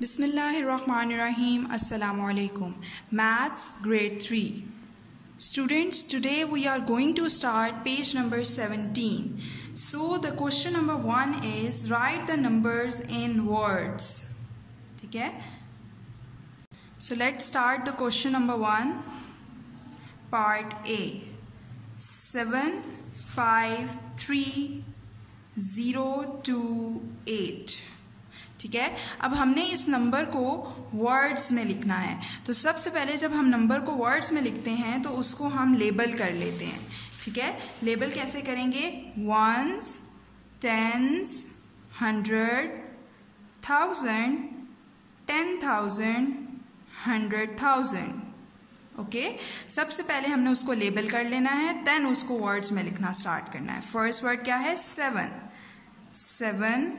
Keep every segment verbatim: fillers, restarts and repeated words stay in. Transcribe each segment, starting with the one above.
Bismillahirrahmanirrahim. Assalamu alaikum. Maths grade three. Students, today we are going to start page number seventeen. So the question number one is write the numbers in words. Okay? So let's start the question number one. Part A. seven, five, three, zero, two, eight. ठीक है, अब हमने इस number को words में लिखना है। तो सबसे पहले जब हम नंबर को वर्ड्स में लिखते हैं तो उसको हम लेबल कर लेते हैं। ठीक है, लेबल कैसे करेंगे? Ones, tens, hundred, thousand, ten thousand, hundred thousand. Okay, सबसे पहले हमने उसको लेबल कर लेना है, देन उसको वर्ड्स में लिखना स्टार्ट करना है। फर्स्ट वर्ड क्या है? सेवन। सेवन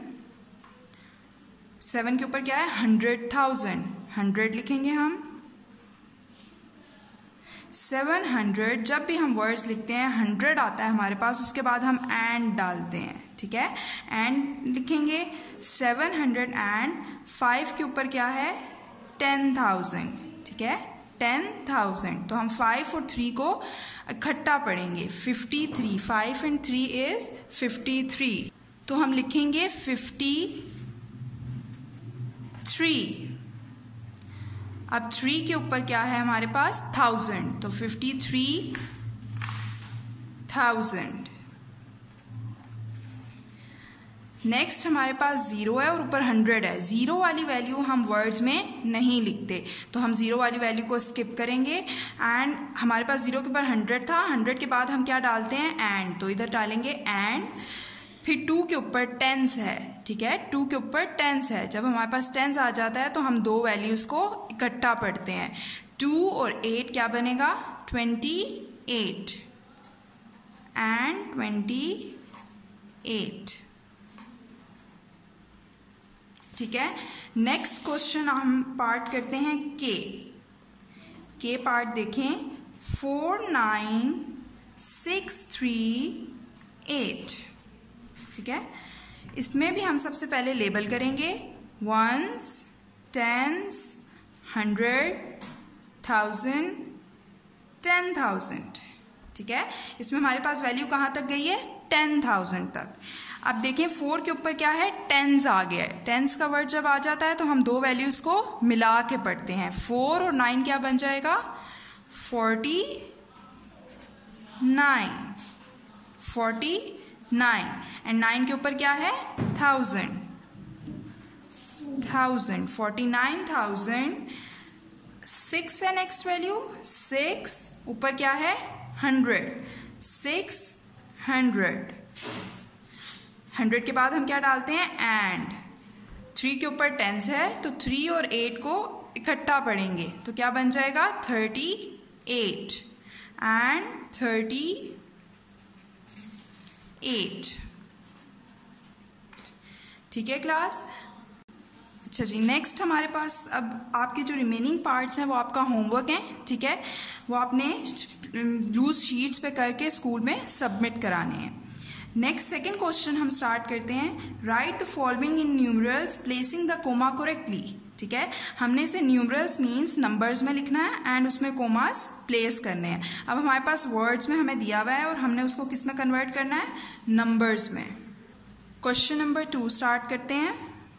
सेवन के ऊपर क्या है? Hundred thousand. हंड्रेड लिखेंगे हम। सेवन हंड्रेड, जब भी हम वर्ड्स लिखते हैं हंड्रेड आता है हमारे पास, उसके बाद हम एंड डालते हैं। ठीक है, एंड लिखेंगे। सेवन हंड्रेड एंड फाइव के ऊपर क्या है? Ten thousand. ठीक है, टेन थाउजेंड। तो हम फाइव और थ्री को इकट्ठा पढ़ेंगे। Fifty three, five and three is fifty three. तो हम लिखेंगे फिफ्टी थ्री। अब थ्री के ऊपर क्या है हमारे पास? थाउजेंड। तो फिफ्टी थ्री थाउजेंड। नेक्स्ट हमारे पास जीरो है और ऊपर हंड्रेड है। जीरो वाली वैल्यू हम वर्ड्स में नहीं लिखते, तो हम जीरो वाली वैल्यू को स्किप करेंगे। एंड हमारे पास जीरो के ऊपर हंड्रेड था, हंड्रेड के बाद हम क्या डालते हैं? एंड। तो इधर डालेंगे एंड। फिर टू के ऊपर टेंस है। ठीक है, टू के ऊपर टेंस है। जब हमारे पास टेंस आ जाता है तो हम दो वैल्यूज को इकट्ठा पढ़ते हैं। टू और एट क्या बनेगा? Twenty eight and twenty eight. ठीक है, नेक्स्ट क्वेश्चन हम पार्ट करते हैं के। के पार्ट देखें। Four nine six three eight. ठीक है, इसमें भी हम सबसे पहले लेबल करेंगे। Ones, tens, hundred, thousand, ten thousand. ठीक है, इसमें हमारे पास वैल्यू कहाँ तक गई है? टेन थाउजेंड तक। अब देखें फोर के ऊपर क्या है? टेंस आ गया है। टेंस का वर्ड जब आ जाता है तो हम दो वैल्यूज को मिला के पढ़ते हैं। फोर और नाइन क्या बन जाएगा? Forty nine. Forty nine and nine के ऊपर क्या है? Thousand. Thousand, forty nine thousand. Six है नेक्स्ट वैल्यू। सिक्स ऊपर क्या है? हंड्रेड। Six hundred. हंड्रेड के बाद हम क्या डालते हैं? एंड। थ्री के ऊपर टेंस है तो थ्री और एट को इकट्ठा पढ़ेंगे, तो क्या बन जाएगा? Thirty eight and thirty eight. ठीक है क्लास? अच्छा जी, नेक्स्ट हमारे पास अब आपके जो रिमेनिंग पार्ट्स हैं वो आपका होमवर्क हैं। ठीक है, वो आपने लूज शीट्स पे करके स्कूल में सबमिट कराने हैं। नेक्स्ट सेकेंड क्वेश्चन हम स्टार्ट करते हैं। Write the following in numerals placing the comma correctly. ठीक है, हमने इसे न्यूमरल्स मीन्स नंबर्स में लिखना है एंड उसमें कोमास प्लेस करने हैं। अब हमारे पास वर्ड्स में हमें दिया हुआ है और हमने उसको किस में कन्वर्ट करना है? नंबर्स में। क्वेश्चन नंबर टू स्टार्ट करते हैं।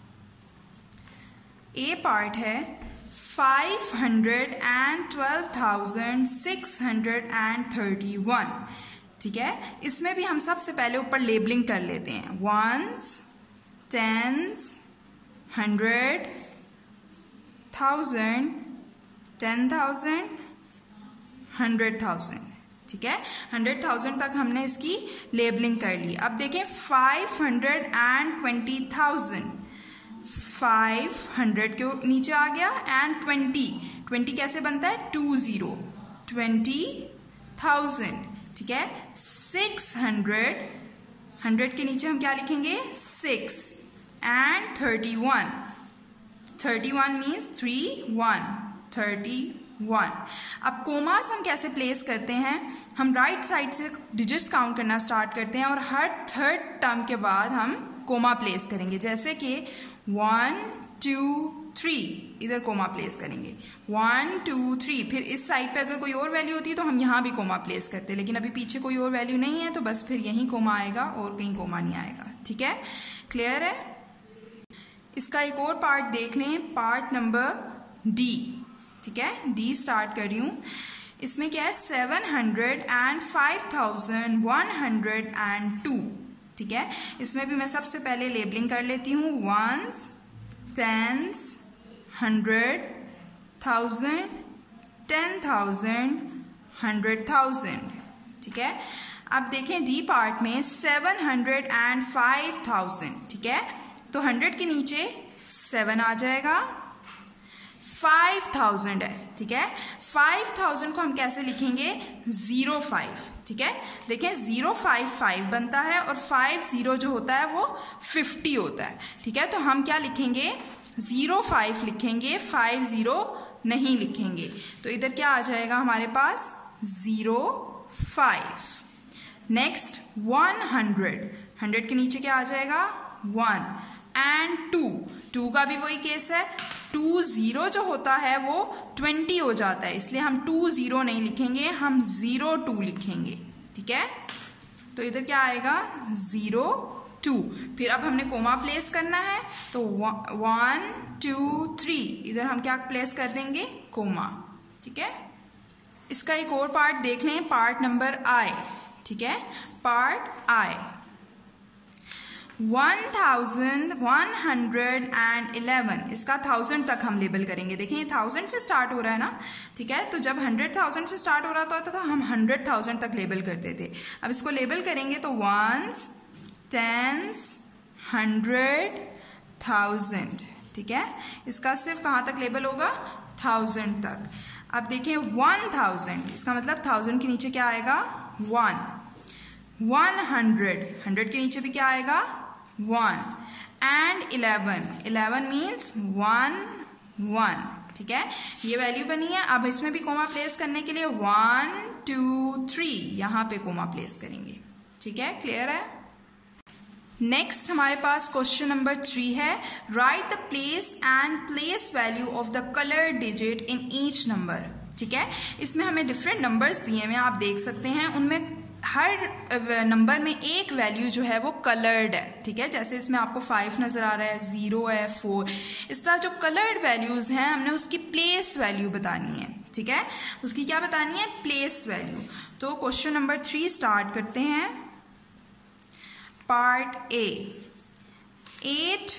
ए पार्ट है five hundred and twelve thousand six hundred and thirty one. ठीक है, इसमें भी हम सबसे पहले ऊपर लेबलिंग कर लेते हैं। Ones, tens, hundred, thousand, ten thousand, hundred thousand. ठीक है, हंड्रेड थाउजेंड तक हमने इसकी लेबलिंग कर ली। अब देखें five hundred and twenty thousand. Five hundred के नीचे आ गया एंड ट्वेंटी। ट्वेंटी कैसे बनता है? Two zero. Twenty thousand. ठीक है, सिक्स हंड्रेड। हंड्रेड के नीचे हम क्या लिखेंगे? Six and thirty one. Thirty one means three one. Thirty one. अब कोमास हम कैसे प्लेस करते हैं? हम राइट साइड से डिजिट्स काउंट करना स्टार्ट करते हैं और हर थर्ड टर्म के बाद हम कोमा प्लेस करेंगे। जैसे कि वन टू थ्री, इधर कोमा प्लेस करेंगे, वन टू थ्री। फिर इस साइड पे अगर कोई और वैल्यू होती है तो हम यहाँ भी कोमा प्लेस करते हैं, लेकिन अभी पीछे कोई और वैल्यू नहीं है तो बस फिर यहीं कोमा आएगा और कहीं कोमा नहीं आएगा। ठीक है, क्लियर है। इसका एक और पार्ट देख लें, पार्ट नंबर डी। ठीक है, डी स्टार्ट कर रही हूँ। इसमें क्या है, seven hundred and five thousand one hundred and two. ठीक है, इसमें भी मैं सबसे पहले लेबलिंग कर लेती हूँ, ones, tens, hundred, thousand, ten thousand, hundred thousand. ठीक है, अब देखें डी पार्ट में seven hundred and five thousand. ठीक है, तो हंड्रेड के नीचे सेवन आ जाएगा, फाइव थाउजेंड है। ठीक है, फाइव थाउजेंड को हम कैसे लिखेंगे, जीरो फाइव। ठीक है, देखें जीरो फाइव फाइव बनता है और फाइव जीरो जो होता है वो फिफ्टी होता है। ठीक है, तो हम क्या लिखेंगे, जीरो फाइव लिखेंगे, फाइव जीरो नहीं लिखेंगे। तो इधर क्या आ जाएगा हमारे पास, zero five. Next one hundred, hundred के नीचे क्या आ जाएगा, वन एंड टू। टू का भी वही केस है, टू जीरो जो होता है वो ट्वेंटी हो जाता है, इसलिए हम टू जीरो नहीं लिखेंगे, हम जीरो टू लिखेंगे। ठीक है, तो इधर क्या आएगा, जीरो टू। फिर अब हमने कोमा प्लेस करना है, तो वन टू थ्री, इधर हम क्या प्लेस कर देंगे, कोमा। ठीक है, इसका एक और पार्ट देख लें, पार्ट नंबर आई। ठीक है, part I, one thousand one hundred and eleven, इसका थाउजेंड तक हम लेबल करेंगे। देखिए ये थाउजेंड से स्टार्ट हो रहा है ना। ठीक है, तो जब हंड्रेड थाउजेंड से स्टार्ट हो रहा था तो हम हंड्रेड थाउजेंड तक लेबल करते थे। अब इसको लेबल करेंगे तो वंस, टेंस, हंड्रेड, थाउजेंड। ठीक है, इसका सिर्फ कहाँ तक लेबल होगा, थाउजेंड तक। अब देखिए वन थाउजेंड, इसका मतलब थाउजेंड के नीचे क्या आएगा, वन। वन हंड्रेड, हंड्रेड के नीचे भी क्या आएगा, one and eleven, eleven means one one. ठीक है, ये वैल्यू बनी है। अब इसमें भी कोमा प्लेस करने के लिए वन टू थ्री, यहाँ पे कोमा प्लेस करेंगे। ठीक है, क्लियर है। नेक्स्ट हमारे पास क्वेश्चन नंबर थ्री है, write the place and place value of the colour digit in each number. ठीक है, इसमें हमें डिफरेंट नंबर्स दिए हुए आप देख सकते हैं, उनमें हर नंबर में एक वैल्यू जो है वो कलर्ड है। ठीक है, जैसे इसमें आपको फाइव नज़र आ रहा है, ज़ीरो है, फोर, इस तरह जो कलर्ड वैल्यूज़ हैं हमने उसकी प्लेस वैल्यू बतानी है। ठीक है, उसकी क्या बतानी है, प्लेस वैल्यू। तो क्वेश्चन नंबर थ्री स्टार्ट करते हैं, part A, eight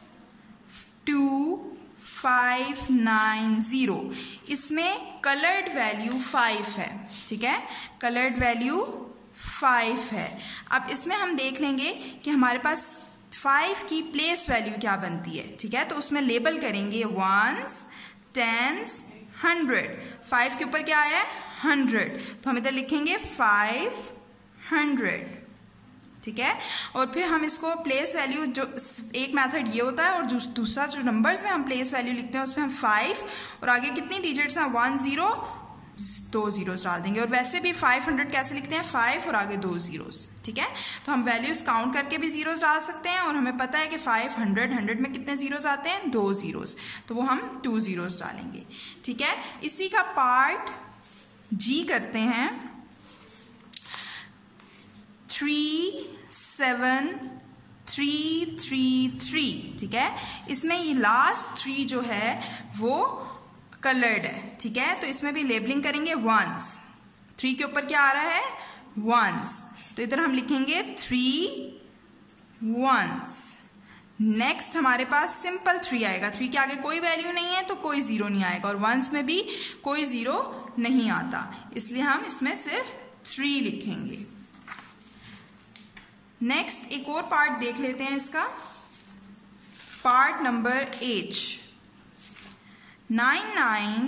two five nine zero, इसमें कलर्ड वैल्यू फाइव है। ठीक है, कलर्ड वैल्यू फाइव है। अब इसमें हम देख लेंगे कि हमारे पास फाइव की प्लेस वैल्यू क्या बनती है। ठीक है, तो उसमें लेबल करेंगे वंस, टेंस, हंड्रेड। फाइव के ऊपर क्या आया है, हंड्रेड, तो हम इधर लिखेंगे फाइव हंड्रेड। ठीक है, और फिर हम इसको प्लेस वैल्यू, जो एक मेथड ये होता है और दूसरा जो नंबर्स में हम प्लेस वैल्यू लिखते हैं उसमें हम फाइव और आगे कितनी डिजिट्स हैं, वन जीरो, दो जीरोस डाल देंगे। और वैसे भी फाइव हंड्रेड कैसे लिखते हैं, फाइव और आगे दो जीरोस। ठीक है, तो हम वैल्यूज काउंट करके भी जीरोस डाल सकते हैं और हमें पता है कि फाइव हंड्रेड, हंड्रेड में कितने जीरोस आते हैं, दो जीरोस, तो वो हम टू जीरोस डालेंगे। ठीक है, इसी का पार्ट जी करते हैं, three seven three three three. ठीक है, इसमें ये लास्ट थ्री जो है वो कलर्ड है। ठीक है, तो इसमें भी लेबलिंग करेंगे वंस, थ्री के ऊपर क्या आ रहा है, वंस, तो इधर हम लिखेंगे थ्री वंस। नेक्स्ट हमारे पास सिंपल थ्री आएगा, थ्री के आगे कोई वैल्यू नहीं है तो कोई जीरो नहीं आएगा, और वंस में भी कोई जीरो नहीं आता, इसलिए हम इसमें सिर्फ थ्री लिखेंगे। नेक्स्ट एक और पार्ट देख लेते हैं इसका, part number H, nine nine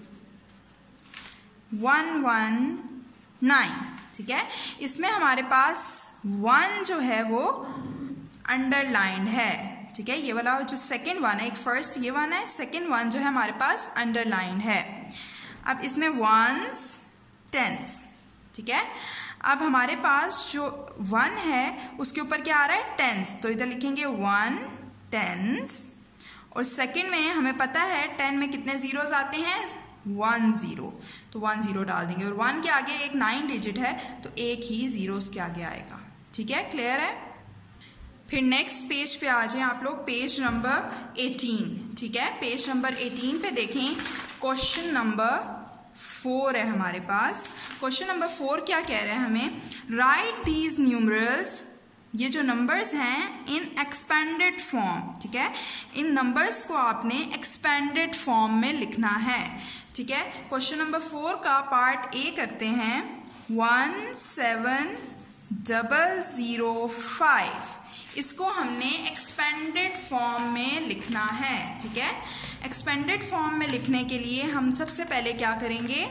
one one nine. ठीक है, इसमें हमारे पास वन जो है वो अंडरलाइंड है। ठीक है, ये वाला जो सेकंड वन है, एक फर्स्ट ये वन है, सेकंड वन जो है हमारे पास अंडरलाइंड है। अब इसमें वंस, टेंस। ठीक है, अब हमारे पास जो वन है उसके ऊपर क्या आ रहा है, टेंस, तो इधर लिखेंगे वन टेंस, और सेकंड में हमें पता है टेन में कितने जीरोस आते हैं, वन जीरो, तो वन जीरो डाल देंगे और वन के आगे एक नाइन डिजिट है तो एक ही जीरो उसके आगे आएगा। ठीक है, क्लियर है। फिर नेक्स्ट पेज पे आ जाएं आप लोग, पेज नंबर एटीन। ठीक है, पेज नंबर एटीन पे देखें, क्वेश्चन नंबर फोर है हमारे पास। क्वेश्चन नंबर फोर क्या कह रहे हैं हमें, राइट दीज न्यूमरल्स, ये जो नंबर्स हैं इन एक्सपेंडेड फॉर्म। ठीक है, इन नंबर्स को आपने एक्सपेंडेड फॉर्म में लिखना है। ठीक है, क्वेश्चन नंबर फोर का पार्ट ए करते हैं, one seven double zero five, इसको हमने एक्सपेंडेड फॉर्म में लिखना है। ठीक है, एक्सपेंडेड फॉर्म में लिखने के लिए हम सबसे पहले क्या करेंगे,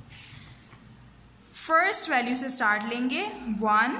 फर्स्ट वैल्यू से स्टार्ट लेंगे, वन।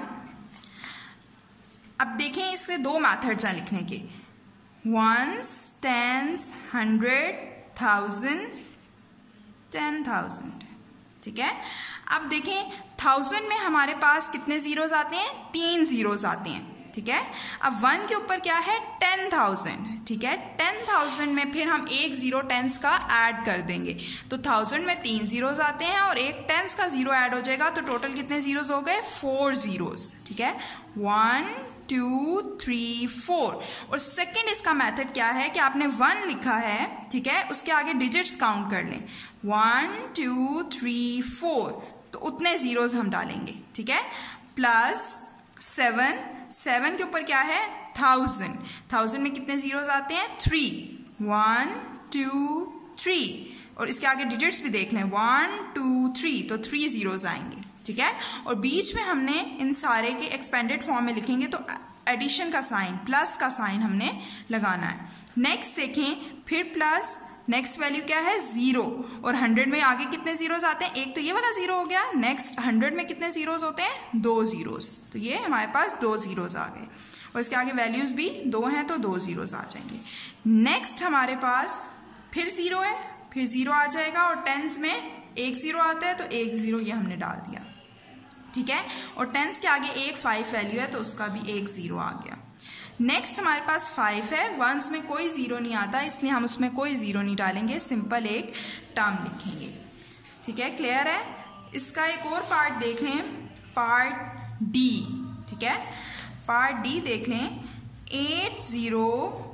अब देखें इसके दो मेथड्स हैं लिखने के, ones, tens, hundred, thousand, ten thousand. ठीक है, अब देखें थाउजेंड में हमारे पास कितने जीरोस आते हैं, तीन जीरोस आते हैं। ठीक है, अब वन के ऊपर क्या है, टेन थाउजेंड। ठीक है, टेन थाउजेंड में फिर हम एक जीरो टेंस का ऐड कर देंगे, तो थाउजेंड में तीन जीरोस आते हैं और एक टेंस का जीरो ऐड हो जाएगा, तो टोटल कितने जीरोस हो गए, फोर जीरोस। ठीक है, वन टू थ्री फोर। और सेकंड इसका मेथड क्या है कि आपने वन लिखा है, ठीक है, उसके आगे डिजिट्स काउंट कर लें, वन टू थ्री फोर, तो उतने जीरोस हम डालेंगे। ठीक है, प्लस सेवन, सेवन के ऊपर क्या है, थाउजेंड, थाउजेंड में कितने जीरोस आते हैं, थ्री, वन टू थ्री, और इसके आगे डिजिट्स भी देख लें, वन टू थ्री, तो थ्री जीरोस आएंगे। ठीक है, और बीच में हमने इन सारे के एक्सपेंडेड फॉर्म में लिखेंगे तो एडिशन का साइन, प्लस का साइन हमने लगाना है। नेक्स्ट देखें, फिर प्लस, नेक्स्ट वैल्यू क्या है, जीरो, और हंड्रेड में आगे कितने जीरोस आते हैं, एक तो ये वाला जीरो हो गया, नेक्स्ट हंड्रेड में कितने जीरोस होते हैं, दो जीरोस, तो ये हमारे पास दो जीरोस आ गए, और इसके आगे वैल्यूज भी दो हैं तो दो जीरोस आ जाएंगे। नेक्स्ट हमारे पास फिर जीरो है, फिर जीरो आ जाएगा, और टेंस में एक जीरो आता है तो एक जीरो ये हमने डाल दिया। ठीक है, और टेंस के आगे एक फाइव वैल्यू है तो उसका भी एक जीरो आ गया। नेक्स्ट हमारे पास फाइव है, वंस में कोई जीरो नहीं आता इसलिए हम उसमें कोई जीरो नहीं डालेंगे, सिंपल एक टर्म लिखेंगे। ठीक है, क्लियर है। इसका एक और पार्ट देख लें, पार्ट डी। ठीक है, पार्ट डी देख लें, eight zero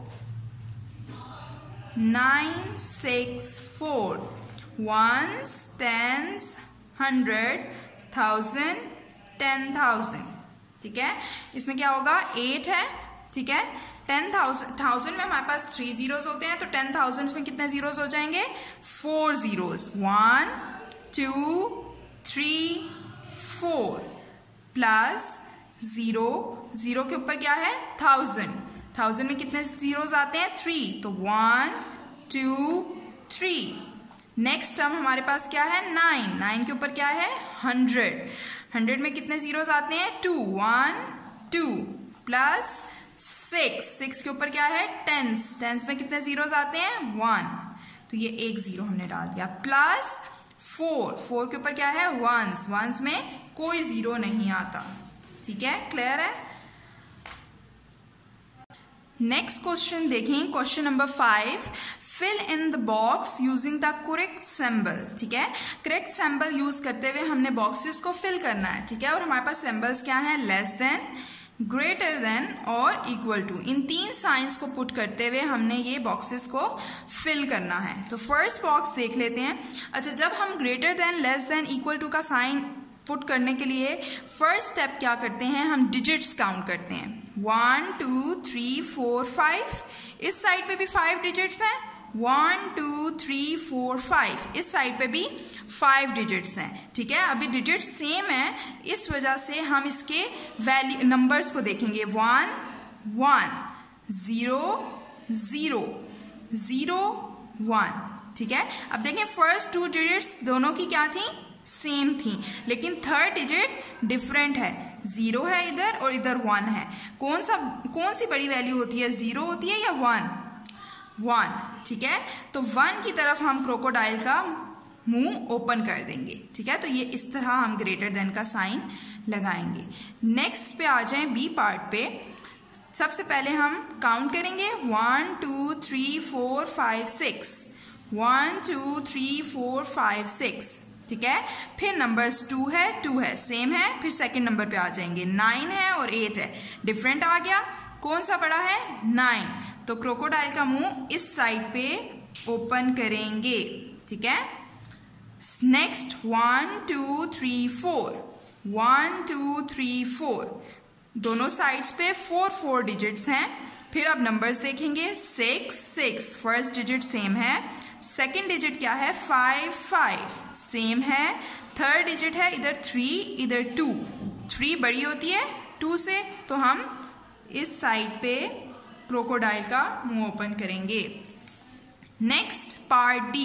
nine six four, ones, tens, hundred, thousand, ten thousand. ठीक है, इसमें क्या होगा, एट है। ठीक है, टेन थाउजेंड, थाउजेंड में हमारे पास थ्री जीरोस होते हैं तो टेन थाउजेंड में कितने जीरोस हो जाएंगे, four zeros, one two three four, plus zero, zero के ऊपर क्या है, थाउजेंड, थाउजेंड में कितने जीरोस आते हैं, थ्री, तो one two three. Next term हमारे पास क्या है, नाइन, नाइन के ऊपर क्या है, हंड्रेड, हंड्रेड में कितने जीरोस आते हैं, two, one two, plus six, six के ऊपर क्या है, टेंस, टेंस में कितने जीरोस आते हैं, वन, तो ये एक जीरो हमने डाल दिया, प्लस फोर, फोर के ऊपर क्या है, वंस, वंस में कोई जीरो नहीं आता। ठीक है, क्लियर है। नेक्स्ट क्वेश्चन देखें, question number five, fill in the box using the correct symbol. ठीक है, करेक्ट सिंबल यूज करते हुए हमने बॉक्सेस को फिल करना है। ठीक है, और हमारे पास सिंबल्स क्या हैं, लेस देन, ग्रेटर देन और इक्वल टू, इन तीन साइंस को पुट करते हुए हमने ये बॉक्सेस को फिल करना है। तो फर्स्ट बॉक्स देख लेते हैं। अच्छा, जब हम greater than, less than, equal to का साइन पुट करने के लिए फर्स्ट स्टेप क्या करते हैं, हम डिजिट्स काउंट करते हैं, one two three four five, इस साइड पे भी फाइव डिजिट्स हैं, one two three four five, इस साइड पे भी फाइव डिजिट्स हैं। ठीक है, अभी डिजिट्स सेम है, इस वजह से हम इसके वैल्यू नंबर्स को देखेंगे, one one, zero zero, zero one. ठीक है, अब देखें फर्स्ट टू डिजिट्स दोनों की क्या थी, सेम थी, लेकिन थर्ड डिजिट डिफरेंट है, जीरो है इधर और इधर वन है। कौन सा कौन सी बड़ी वैल्यू होती है, जीरो होती है या वन, वन। ठीक है, तो वन की तरफ हम क्रोकोडाइल का मुंह ओपन कर देंगे। ठीक है, तो ये इस तरह हम ग्रेटर देन का साइन लगाएंगे। नेक्स्ट पे आ जाएं बी पार्ट पे, सबसे पहले हम काउंट करेंगे one two three four five six, one two three four five six, ठीक है। फिर नंबर्स टू है, टू है, सेम है। फिर सेकंड नंबर पे आ जाएंगे, नाइन है और एट है, डिफरेंट आ गया। कौन सा बड़ा है? नाइन। तो क्रोकोडाइल का मुंह इस साइड पे ओपन करेंगे, ठीक है। Next one two three four, one two three four, दोनों साइड्स पे फोर फोर डिजिट्स हैं। फिर अब नंबर्स देखेंगे, six six, first digit same है। सेकंड डिजिट क्या है? फाइव फाइव, सेम है। थर्ड डिजिट है इधर थ्री, इधर टू, थ्री बड़ी होती है टू से, तो हम इस साइड पे क्रोकोडाइल का मुंह ओपन करेंगे। Next part D,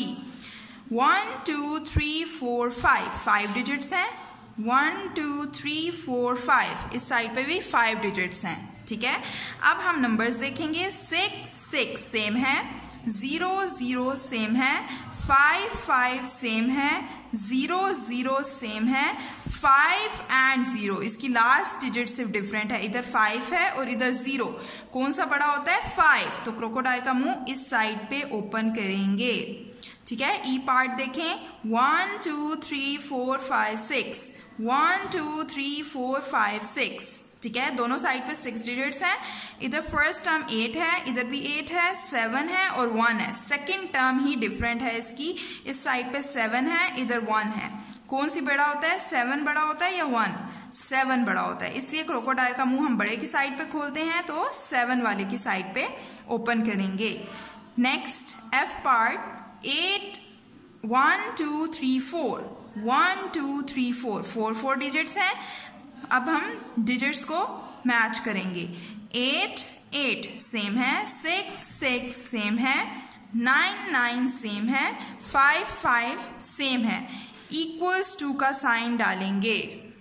one two three four five, five digits हैं। One two three four five, इस साइड पे भी फाइव डिजिट्स हैं, ठीक है। अब हम नंबर्स देखेंगे, सिक्स सिक्स सेम है, जीरो जीरो सेम है, फाइव फाइव सेम है, जीरो जीरो सेम है, फाइव एंड जीरो, इसकी लास्ट डिजिट सिर्फ डिफरेंट है, इधर फाइव है और इधर जीरो। कौन सा बड़ा होता है? फाइव। तो क्रोकोडाइल का मुंह इस साइड पे ओपन करेंगे, ठीक है। ई पार्ट देखें, one two three four five six, one two three four five six, ठीक है। दोनों साइड पे सिक्स डिजिट्स हैं। इधर फर्स्ट टर्म एट है, इधर भी एट है, सेवन है और वन है। सेकंड टर्म ही डिफरेंट है इसकी, इस साइड पे सेवन है, इधर वन है। कौन सी बड़ा होता है? सेवन बड़ा होता है या वन? सेवन बड़ा होता है, इसलिए क्रोकोडाइल का मुंह हम बड़े की साइड पे खोलते हैं, तो सेवन वाले की साइड पे ओपन करेंगे। Next F part, eight, one two three four, one two three four, four four digits हैं। अब हम डिजिट्स को मैच करेंगे, एट एट सेम है, सिक्स सिक्स सेम है, नाइन नाइन सेम है, फाइव फाइव सेम है। इक्वल्स टू का साइन डालेंगे।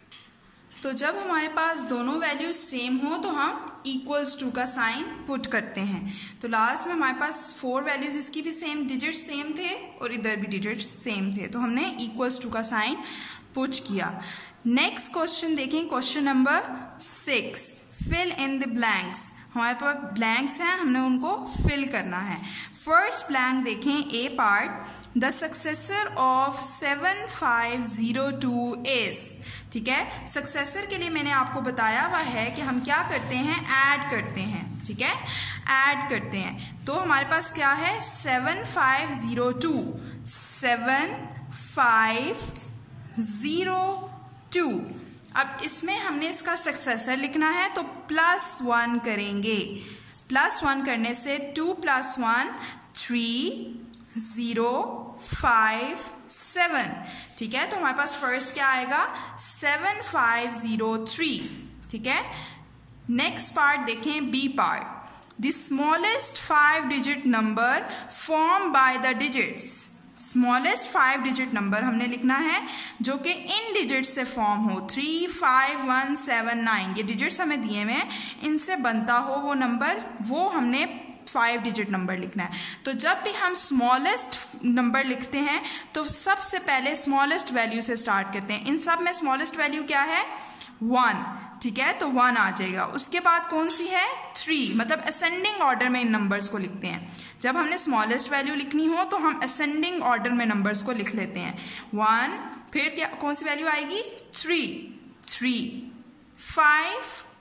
तो जब हमारे पास दोनों वैल्यूज सेम हो तो हम इक्वल्स टू का साइन पुट करते हैं। तो लास्ट में हमारे पास फोर वैल्यूज, इसकी भी सेम डिजिट सेम थे और इधर भी डिजिट सेम थे, तो हमने इक्वल्स टू का साइन पुट किया। नेक्स्ट क्वेश्चन देखें, question number six, fill in the blanks. हमारे पास ब्लैंक्स हैं, हमने उनको फिल करना है। फर्स्ट ब्लैंक देखें, A part, the successor of seven five zero two is, ठीक है। सक्सेसर के लिए मैंने आपको बताया हुआ है कि हम क्या करते हैं? ऐड करते हैं, ठीक है, ऐड करते हैं। तो हमारे पास क्या है? Seven five zero two, seven five zero two. अब इसमें हमने इसका सक्सेसर लिखना है, तो प्लस वन करेंगे। प्लस वन करने से two plus one three, zero five seven, ठीक है। तो हमारे पास फर्स्ट क्या आएगा? सेवन फाइव जीरो थ्री, ठीक है। नेक्स्ट पार्ट देखें, B part, the smallest five digit number form by the digits. Smallest five digit number हमने लिखना है जो कि इन डिजिट से फॉर्म हो, three five one seven nine, ये डिजिट्स हमें दिए हुए हैं, इनसे बनता हो वो नंबर, वो हमने फाइव डिजिट नंबर लिखना है। तो जब भी हम स्मॉलेस्ट नंबर लिखते हैं तो सबसे पहले स्मॉलेस्ट वैल्यू से स्टार्ट करते हैं। इन सब में स्मॉलेस्ट वैल्यू क्या है? वन, ठीक है, तो वन आ जाएगा। उसके बाद कौन सी है? थ्री, मतलब असेंडिंग ऑर्डर में इन नंबर्स को लिखते हैं। जब हमने स्मॉलेस्ट वैल्यू लिखनी हो तो हम असेंडिंग ऑर्डर में नंबर्स को लिख लेते हैं। वन, फिर क्या कौन सी वैल्यू आएगी? थ्री, थ्री, फाइव,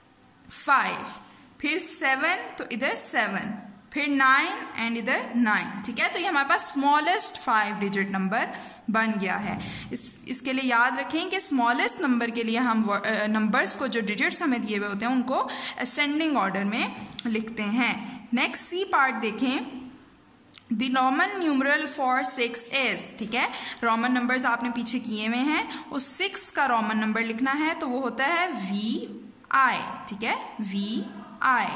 फाइव, फिर सेवन, तो इधर सेवन, फिर नाइन एंड इधर नाइन, ठीक है। तो ये हमारे पास स्मॉलेस्ट फाइव डिजिट नंबर बन गया है। इस इसके लिए याद रखें कि स्मॉलेस्ट नंबर के लिए हम नंबर्स को, जो डिजिट्स हमें दिए हुए होते हैं, उनको असेंडिंग ऑर्डर में लिखते हैं। नेक्स्ट सी पार्ट देखें, the Roman numeral for six is, ठीक है। रोमन नंबर्स आपने पीछे किए हुए हैं, उस सिक्स का रोमन नंबर लिखना है तो वो होता है वी आई, ठीक है, V I.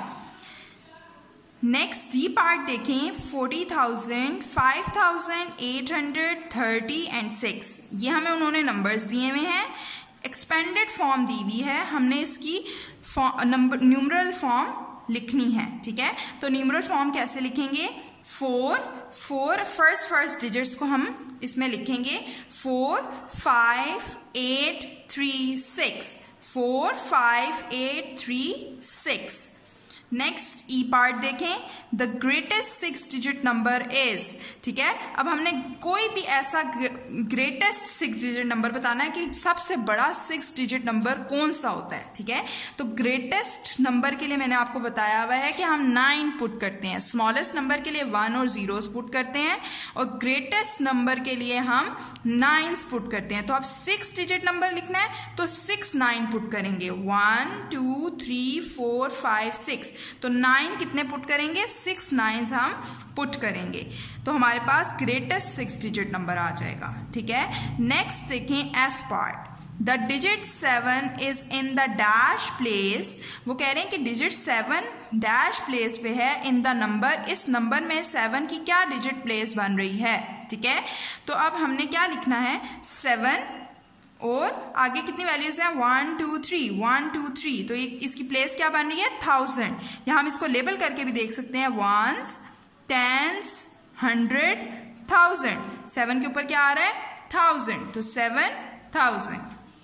Next D part देखें, forty thousand, five thousand, eight hundred, thirty and six, ये हमें उन्होंने नंबर्स दिए हुए हैं। एक्सपेंडेड फॉर्म दी हुई है, हमने इसकी नंबर न्यूमरल फॉर्म लिखनी है, ठीक है। तो न्यूमरल फॉर्म कैसे लिखेंगे? Four, four first first digits को हम इसमें लिखेंगे, four five eight three six, four five eight three six. Next E part देखें, the greatest six digit number is, ठीक है। अब हमने कोई भी ऐसा ग्रेटेस्ट सिक्स डिजिट नंबर बताना है कि सबसे बड़ा सिक्स डिजिट नंबर कौन सा होता है, ठीक है। तो ग्रेटेस्ट नंबर के लिए मैंने आपको बताया हुआ है कि हम नाइन पुट करते हैं, स्मॉलेस्ट नंबर के लिए वन और जीरोस पुट करते हैं, और ग्रेटेस्ट नंबर के लिए हम नाइन्स पुट करते हैं। तो अब सिक्स डिजिट नंबर लिखना है तो सिक्स नाइन पुट करेंगे, one two three four five six, तो नाइन कितने पुट करेंगे, सिक्स नाइन्स हम पुट करेंगे, तो हमारे पास ग्रेटेस्ट सिक्स डिजिट नंबर आ जाएगा, ठीक है। नेक्स्ट देखें F part, the digit seven is in the dash place, वो कह रहे हैं कि डिजिट सेवन डैश प्लेस पे है इन द नंबर, इस नंबर में सेवन की क्या डिजिट प्लेस बन रही है, ठीक है। तो अब हमने क्या लिखना है, सेवन और आगे कितनी वैल्यूज हैं, one two three, one two three, तो ये इसकी प्लेस क्या बन रही है, थाउजेंड। यहाँ हम इसको लेबल करके भी देख सकते हैं, ones, tens, hundred, thousand, seven के ऊपर क्या आ रहा है, थाउजेंड, तो सेवन थाउजेंड।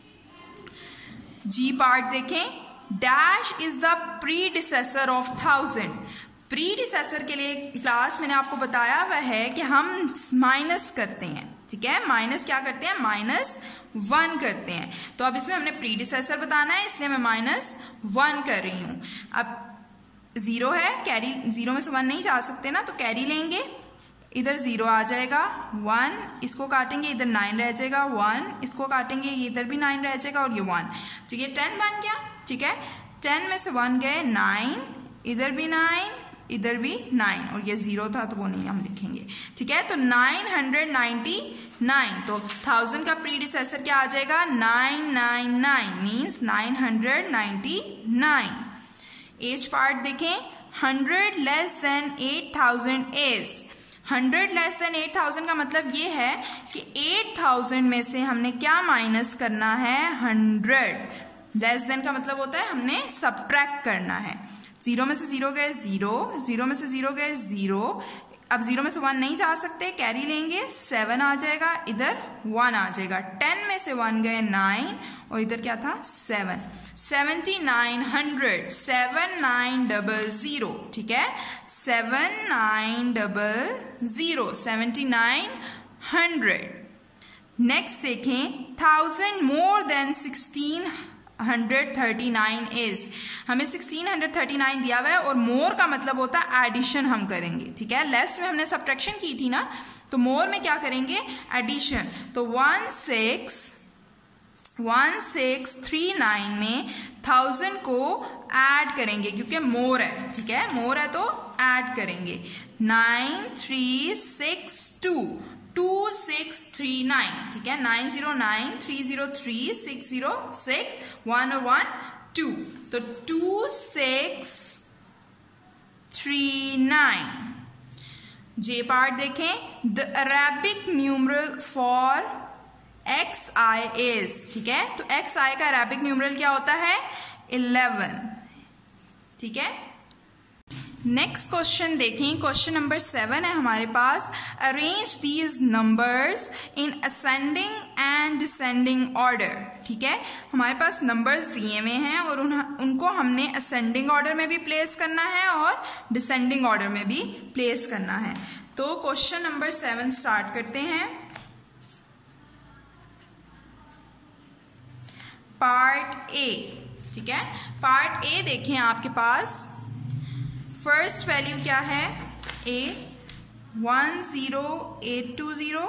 जी पार्ट देखें, dash is the predecessor of thousand, predecessor के लिए क्लास मैंने आपको बताया हुआ है कि हम माइनस करते हैं, ठीक है, माइनस क्या करते हैं, माइनस वन करते हैं। तो अब इसमें हमने प्रीडिसेसर बताना है, इसलिए मैं माइनस वन कर रही हूं। अब जीरो है, कैरी जीरो में से वन नहीं जा सकते ना, तो कैरी लेंगे, इधर जीरो आ जाएगा, वन, इसको काटेंगे इधर नाइन रह जाएगा, वन, इसको काटेंगे ये इधर भी नाइन रह जाएगा, और ये वन, तो ये टेन बन गया, ठीक है। टेन में से वन गए नाइन, इधर भी नाइन, इधर भी नाइन, और ये जीरो था तो वो नहीं हम लिखेंगे, ठीक है। तो नाइन हंड्रेड नाइन्टी नाइन, तो थाउजेंड का प्रीडिसेसर क्या आ जाएगा, nine nine nine, means nine hundred ninety nine. H part देखें, hundred less than eight thousand is, hundred less than eight thousand का मतलब ये है कि एट थाउजेंड में से हमने क्या माइनस करना है, हंड्रेड। लेस देन का मतलब होता है हमने सब्ट्रैक्ट करना है, जीरो में से जीरो गए जीरो, जीरो में से जीरो गए जीरो, अब जीरो में से वन नहीं जा सकते, कैरी लेंगे, सेवन आ जाएगा, इधर वन आ जाएगा, टेन में से वन गए नाइन, और इधर क्या था, seven, seventy nine hundred, seven nine double zero, ठीक है, seven nine double zero, seventy nine hundred. Next देखें, thousand more than sixteen hundred thirty nine is, हमें सिक्सटीन हंड्रेड थर्टी नाइन दिया हुआ है, और मोर का मतलब होता है एडिशन हम करेंगे, ठीक है। लेस में हमने सब्ट्रैक्शन की थी ना, तो मोर में क्या करेंगे, एडिशन। तो one six one six three nine में थाउजेंड को ऐड करेंगे क्योंकि मोर है, ठीक है, मोर है तो ऐड करेंगे, nine three six two, two six three nine, ठीक है, nine zero nine three zero three six zero six, one और वन टू, तो two six three nine. J part देखें, the Arabic numeral for X I is, ठीक है, तो x आई का Arabic numeral क्या होता है, इलेवन, ठीक है। नेक्स्ट क्वेश्चन देखें, क्वेश्चन नंबर सेवन है हमारे पास, arrange these numbers in ascending and descending order, ठीक है। हमारे पास नंबर्स दिए हुए हैं और उन, उनको हमने असेंडिंग ऑर्डर में भी प्लेस करना है और डिसेंडिंग ऑर्डर में भी प्लेस करना है। तो क्वेश्चन नंबर सेवन स्टार्ट करते हैं। पार्ट ए, ठीक है, पार्ट ए देखें, आपके पास फर्स्ट वैल्यू क्या है, A, one zero eight two zero,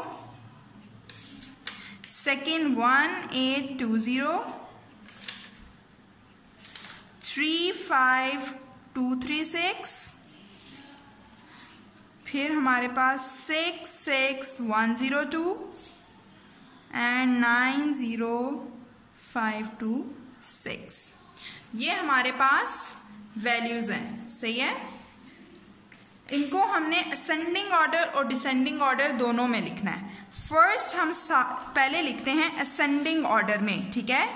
second one eight two zero, three five two three six, फिर हमारे पास six six one zero two and nine zero five two six. ये हमारे पास वैल्यूज हैं, सही है। इनको हमने असेंडिंग ऑर्डर और डिसेंडिंग ऑर्डर दोनों में लिखना है। फर्स्ट हम पहले लिखते हैं असेंडिंग ऑर्डर में, ठीक है,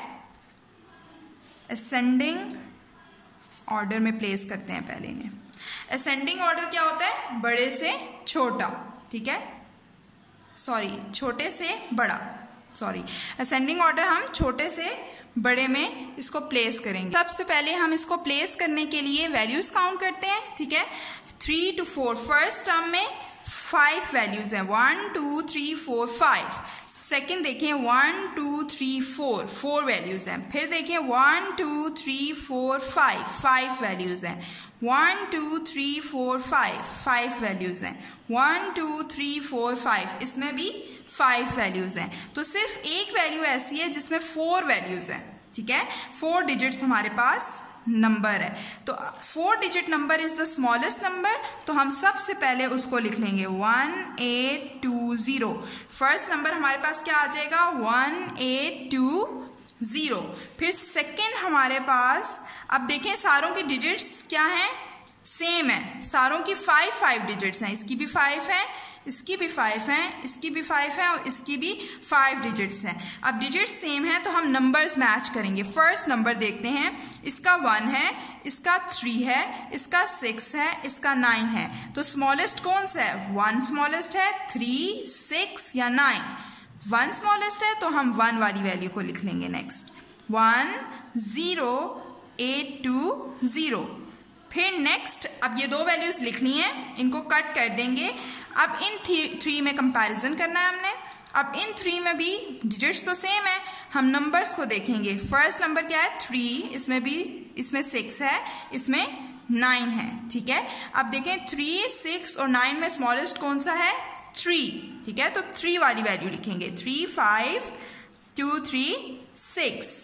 असेंडिंग ऑर्डर में प्लेस करते हैं पहले इन्हें। असेंडिंग ऑर्डर क्या होता है, बड़े से छोटा, ठीक है, सॉरी छोटे से बड़ा, सॉरी असेंडिंग ऑर्डर हम छोटे से बड़े में इसको प्लेस करेंगे। सबसे पहले हम इसको प्लेस करने के लिए वैल्यूज काउंट करते हैं, ठीक है। Three two four, first term में फाइव वैल्यूज हैं, one two three four five. Second देखें one two three four, four values हैं। फिर देखें one two three four five, five values हैं। One two three four five, five values हैं। One two three four five, इसमें भी five values हैं। तो सिर्फ एक वैल्यू ऐसी है जिसमें फोर वैल्यूज हैं, ठीक है। फोर डिजिट्स हमारे पास नंबर है। तो four digit number is the smallest number, तो हम सबसे पहले उसको लिख लेंगे one eight two zero. First number हमारे पास क्या आ जाएगा, वन एट टू जीरो। फिर सेकंड हमारे पास, अब देखें सारों की डिजिट्स क्या हैं, सेम है। सारों की फाइव फाइव डिजिट्स हैं, इसकी भी फाइव है, इसकी भी फाइव है, इसकी भी फाइव है और इसकी भी फाइव डिजिट्स हैं। अब डिजिट्स सेम है तो हम नंबर्स मैच करेंगे। फर्स्ट नंबर देखते हैं, इसका वन है, इसका थ्री है, इसका सिक्स है, इसका नाइन है। तो स्मॉलेस्ट कौन सा है, वन स्मॉलेस्ट है, थ्री, सिक्स या नाइन। वन स्मॉलेस्ट है तो हम वन वाली वैल्यू को लिख लेंगे। Next one zero eight two zero. फिर नेक्स्ट, अब ये दो वैल्यूज लिखनी है, इनको कट कर देंगे। अब इन थ्री थ्री में कंपैरिजन करना है हमने। अब इन थ्री में भी डिजिट्स तो सेम है, हम नंबर्स को देखेंगे। फर्स्ट नंबर क्या है, थ्री, इसमें भी, इसमें सिक्स है, इसमें नाइन है, ठीक है। अब देखें थ्री, सिक्स और नाइन में स्मॉलेस्ट कौन सा है, थ्री, ठीक है। तो थ्री वाली वैल्यू लिखेंगे, three five two three six.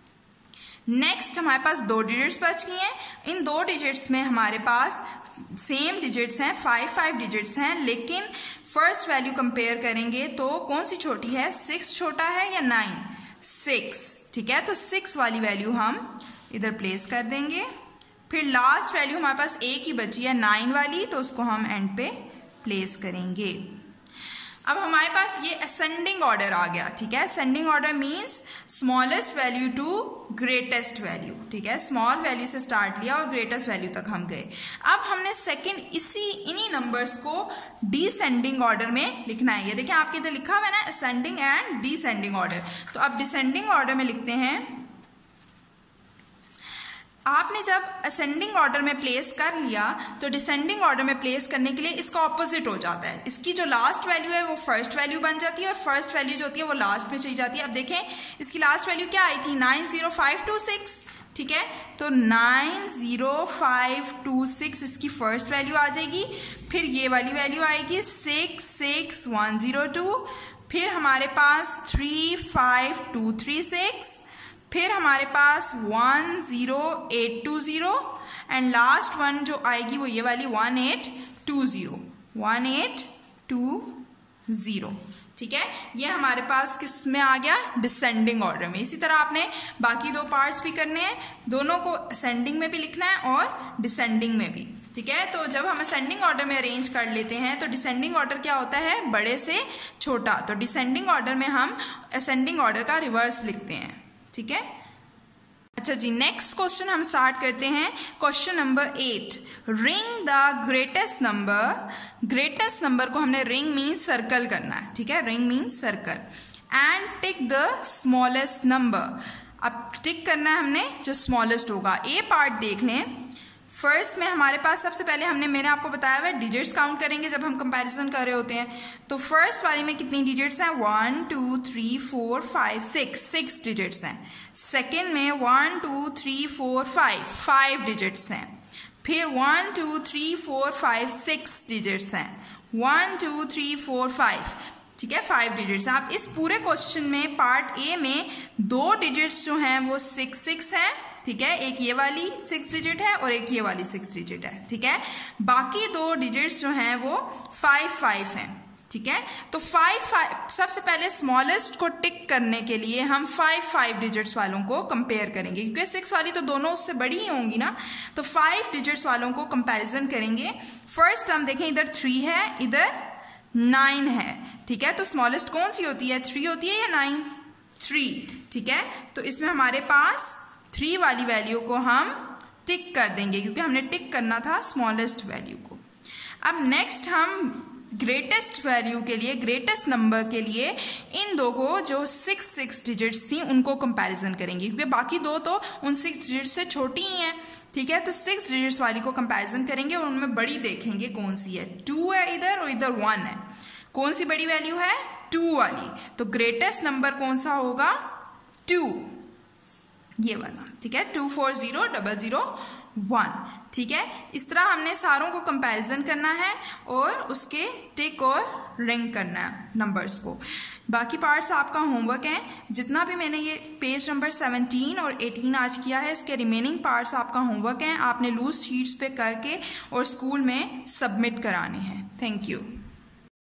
Next हमारे पास दो डिजिट्स बच गई हैं। इन दो डिजिट्स में हमारे पास सेम डिजिट्स हैं, फाइव फाइव डिजिट्स हैं, लेकिन फर्स्ट वैल्यू कंपेयर करेंगे तो कौन सी छोटी है, सिक्स छोटा है या नाइन, सिक्स, ठीक है। तो सिक्स वाली वैल्यू हम इधर प्लेस कर देंगे। फिर लास्ट वैल्यू हमारे पास एक ही बची है, नाइन वाली, तो उसको हम एंड पे प्लेस करेंगे। अब हमारे पास ये असेंडिंग ऑर्डर आ गया, ठीक है। Ascending order means smallest value to greatest value, ठीक है। स्मॉल वैल्यू से स्टार्ट लिया और ग्रेटेस्ट वैल्यू तक हम गए। अब हमने सेकंड इसी इन्हीं नंबर्स को डिसेंडिंग ऑर्डर में लिखना है। ये देखिए आपके इधर लिखा हुआ है ना, असेंडिंग एंड डिसेंडिंग ऑर्डर। तो अब डिसेंडिंग ऑर्डर में लिखते हैं। आपने जब असेंडिंग ऑर्डर में प्लेस कर लिया तो डिसेंडिंग ऑर्डर में प्लेस करने के लिए इसका ऑपोजिट हो जाता है। इसकी जो लास्ट वैल्यू है वो फर्स्ट वैल्यू बन जाती है और फर्स्ट वैल्यू जो होती है वो लास्ट में चली जाती है। अब देखें इसकी लास्ट वैल्यू क्या आई थी, nine zero five two six, ठीक है। तो nine zero five two six इसकी फर्स्ट वैल्यू आ जाएगी। फिर ये वाली वैल्यू आएगी six six one zero two. फिर हमारे पास three five two three six. फिर हमारे पास one zero eight two zero and last one जो आएगी वो ये वाली one eight two zero, one eight two zero, ठीक है। ये हमारे पास किस में आ गया, डिसेंडिंग ऑर्डर में। इसी तरह आपने बाकी दो पार्ट्स भी करने हैं, दोनों को असेंडिंग में भी लिखना है और डिसेंडिंग में भी, ठीक है। तो जब हम असेंडिंग ऑर्डर में अरेंज कर लेते हैं तो डिसेंडिंग ऑर्डर क्या होता है, बड़े से छोटा। तो डिसेंडिंग ऑर्डर में हम असेंडिंग ऑर्डर का रिवर्स लिखते हैं, ठीक है। अच्छा जी, नेक्स्ट क्वेश्चन हम स्टार्ट करते हैं। Question number eight, ring the greatest number. Greatest number को हमने रिंग मीन्स सर्कल करना है, ठीक है। Ring means circle and tick the smallest number. अब टिक करना है हमने जो स्मॉलेस्ट होगा। ए पार्ट देख लें। फर्स्ट में हमारे पास सबसे पहले हमने मैंने आपको बताया हुआ डिजिट्स काउंट करेंगे जब हम कंपैरिजन कर रहे होते हैं। तो फर्स्ट वाली में कितनी डिजिट्स हैं, one two three four five six, six digits हैं। सेकेंड में one two three four five, five digits हैं। फिर one two three four five six digits हैं। One two three four five, ठीक है, फाइव डिजिट्स। आप इस पूरे क्वेश्चन में पार्ट ए में दो डिजिट्स जो हैं वो सिक्स सिक्स हैं, ठीक है। एक ये वाली सिक्स डिजिट है और एक ये वाली सिक्स डिजिट है, ठीक है। बाकी दो डिजिट्स जो हैं वो फाइव फाइव हैं, ठीक है। तो फाइव फाइव सबसे पहले स्मॉलेस्ट को टिक करने के लिए हम फाइव फाइव डिजिट्स वालों को कंपेयर करेंगे, क्योंकि सिक्स वाली तो दोनों उससे बड़ी ही होंगी ना। तो फाइव डिजिट्स वालों को कंपैरिजन करेंगे। फर्स्ट हम देखें, इधर थ्री है, इधर नाइन है, ठीक है। तो स्मॉलेस्ट कौन सी होती है, थ्री होती है या नाइन, थ्री, ठीक है। तो इसमें हमारे पास थ्री वाली वैल्यू को हम टिक कर देंगे क्योंकि हमने टिक करना था स्मॉलेस्ट वैल्यू को। अब नेक्स्ट हम ग्रेटेस्ट वैल्यू के लिए, ग्रेटेस्ट नंबर के लिए इन दो को जो सिक्स सिक्स डिजिट्स थी उनको कंपैरिजन करेंगे, क्योंकि बाकी दो तो उन सिक्स डिजिट्स से छोटी ही हैं, ठीक है। तो सिक्स डिजिट्स वाली को कंपैरिजन करेंगे और उनमें बड़ी देखेंगे कौन सी है। टू है इधर और इधर वन है, कौन सी बड़ी वैल्यू है? टू वाली। तो ग्रेटेस्ट नंबर कौन सा होगा? टू, ये वाला, ठीक है। Two four zero double zero one, ठीक है। इस तरह हमने सारों को कंपैरिजन करना है और उसके टिक और रिंग करना है नंबर्स को। बाकी पार्ट्स आपका होमवर्क है। जितना भी मैंने ये पेज नंबर सेवनटीन और एटीन आज किया है, इसके रिमेनिंग पार्ट्स आपका होमवर्क हैं। आपने लूज शीट्स पे करके और स्कूल में सबमिट कराने हैं। Thank you.